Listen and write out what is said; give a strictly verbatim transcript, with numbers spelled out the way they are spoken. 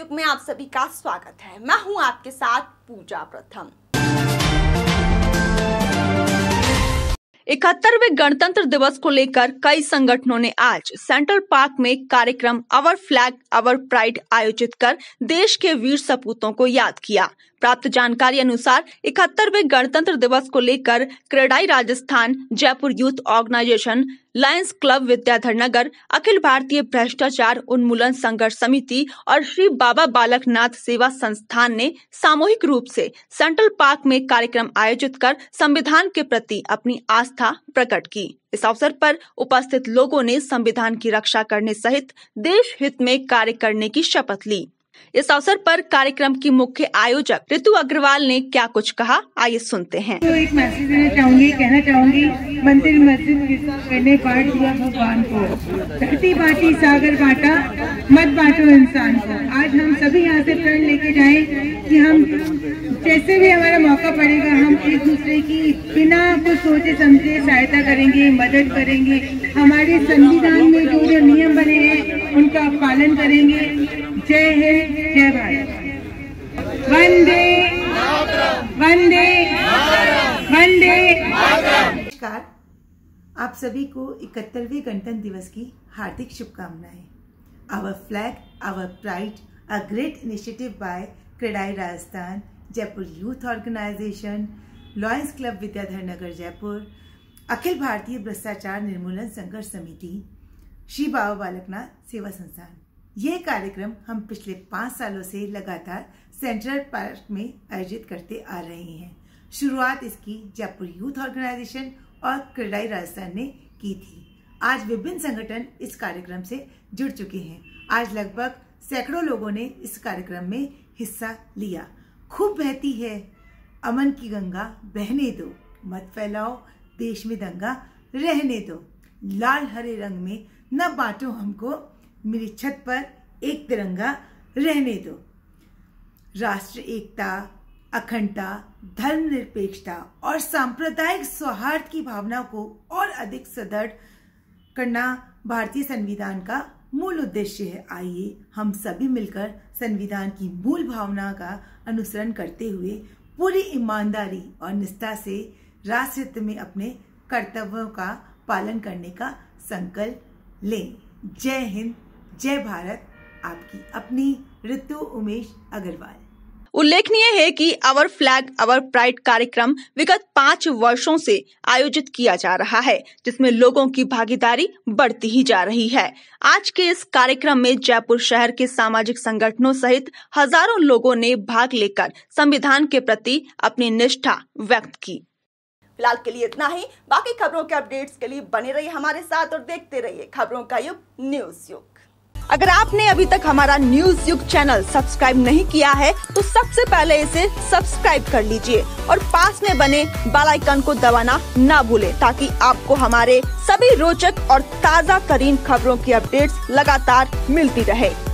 युग में आप सभी का स्वागत है। मैं हूं आपके साथ पूजा प्रथम। इकहत्तरवें गणतंत्र दिवस को लेकर कई संगठनों ने आज सेंट्रल पार्क में कार्यक्रम आवर फ्लैग आवर प्राइड आयोजित कर देश के वीर सपूतों को याद किया। प्राप्त जानकारी अनुसार इकहत्तरवें गणतंत्र दिवस को लेकर CREDAI Rajasthan, Jaipur youth organization, Lions Club Vidyadhar Nagar, Akhil Bharatiya Bhrashtachar उन्मूलन संघर्ष समिति और श्री बाबा बालक नाथ सेवा संस्थान ने सामूहिक रूप से सेंट्रल पार्क में कार्यक्रम आयोजित कर संविधान के प्रति अपनी आस्था प्रकट की। इस अवसर पर उपस्थित लोगों ने संविधान की रक्षा करने सहित देश हित में कार्य करने की शपथ ली। इस अवसर पर कार्यक्रम की मुख्य आयोजक ऋतु अग्रवाल ने क्या कुछ कहा, आइए सुनते हैं। तो एक मैसेज देना चाहूंगी, कहना चाहूंगी, मंदिर मस्जिद किस्सा मैंने बांट दिया भगवान को, धरती बांटी सागर बांटा, मत बांटो इंसान को। आज हम सभी यहाँ से प्रण लेके जाएं कि हम जैसे भी हमारा मौका पड़ेगा हम एक दूसरे की बिना कुछ सोचे समझे सहायता करेंगे, मदद करेंगे। हमारे संविधान में जो जो नियम बने हैं उनका पालन करेंगे। जय हिंद, जय भारत। वंदे वंदे वंदे। नमस्कार, आप सभी को इकहत्तरवें गणतंत्र दिवस की हार्दिक शुभकामनाएं। Our flag our pride, a great initiative by CREDAI Rajasthan, Jaipur youth organization, Lions Club Vidyadhar Nagar Jaipur, Akhil Bharatiya Bhrashtachar निर्मूलन संघर्ष समिति, श्री बाबा बालक नाथ सेवा संस्थान। यह कार्यक्रम हम पिछले पाँच सालों से लगातार सेंट्रल पार्क में आयोजित करते आ रहे हैं। शुरुआत इसकी जयपुर यूथ ऑर्गेनाइजेशन और क्रेडाई राजस्थान ने की थी। आज विभिन्न संगठन इस कार्यक्रम से जुड़ चुके हैं। आज लगभग सैकड़ों लोगों ने इस कार्यक्रम में हिस्सा लिया। खूब बहती है अमन की गंगा, बहने दो, मत फैलाओ देश में दंगा, रहने दो, लाल हरे रंग में न बांटो हमको, मेरी छत पर एक तिरंगा रहने दो। राष्ट्र एकता, अखंडता, धर्मनिरपेक्षता और सांप्रदायिक सौहार्द की भावना को और अधिक सुदृढ़ करना भारतीय संविधान का मूल उद्देश्य है। आइए हम सभी मिलकर संविधान की मूल भावना का अनुसरण करते हुए पूरी ईमानदारी और निष्ठा से राष्ट्र हित में अपने कर्तव्यों का पालन करने का संकल्प लें। जय हिंद, जय भारत। आपकी अपनी ऋतु उमेश अग्रवाल। उल्लेखनीय है कि आवर फ्लैग आवर प्राइड कार्यक्रम विगत पाँच वर्षों से आयोजित किया जा रहा है, जिसमें लोगों की भागीदारी बढ़ती ही जा रही है। आज के इस कार्यक्रम में जयपुर शहर के सामाजिक संगठनों सहित हजारों लोगों ने भाग लेकर संविधान के प्रति अपनी निष्ठा व्यक्त की। फिलहाल के लिए इतना ही। बाकी खबरों के अपडेट्स के लिए बने रहिए हमारे साथ और देखते रहिए खबरों का युग, न्यूज युग। अगर आपने अभी तक हमारा न्यूज युग चैनल सब्सक्राइब नहीं किया है तो सबसे पहले इसे सब्सक्राइब कर लीजिए और पास में बने बेल आइकन को दबाना ना भूलें, ताकि आपको हमारे सभी रोचक और ताजा तरीन खबरों की अपडेट्स लगातार मिलती रहे।